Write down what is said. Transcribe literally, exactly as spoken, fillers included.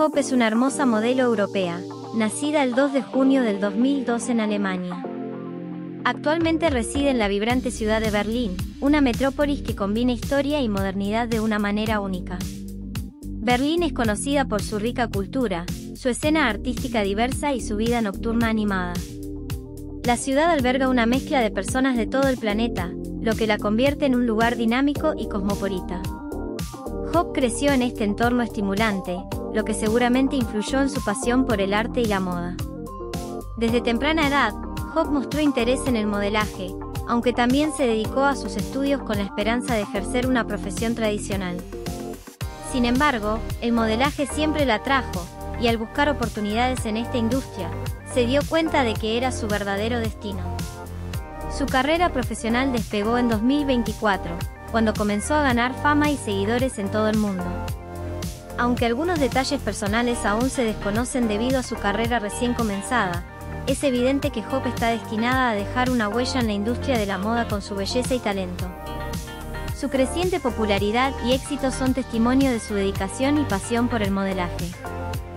Hope es una hermosa modelo europea, nacida el dos de junio del dos mil dos en Alemania. Actualmente reside en la vibrante ciudad de Berlín, una metrópolis que combina historia y modernidad de una manera única. Berlín es conocida por su rica cultura, su escena artística diversa y su vida nocturna animada. La ciudad alberga una mezcla de personas de todo el planeta, lo que la convierte en un lugar dinámico y cosmopolita. Hope creció en este entorno estimulante, lo que seguramente influyó en su pasión por el arte y la moda. Desde temprana edad, Hope mostró interés en el modelaje, aunque también se dedicó a sus estudios con la esperanza de ejercer una profesión tradicional. Sin embargo, el modelaje siempre la atrajo, y al buscar oportunidades en esta industria, se dio cuenta de que era su verdadero destino. Su carrera profesional despegó en dos mil veinticuatro, cuando comenzó a ganar fama y seguidores en todo el mundo. Aunque algunos detalles personales aún se desconocen debido a su carrera recién comenzada, es evidente que Hope está destinada a dejar una huella en la industria de la moda con su belleza y talento. Su creciente popularidad y éxito son testimonio de su dedicación y pasión por el modelaje.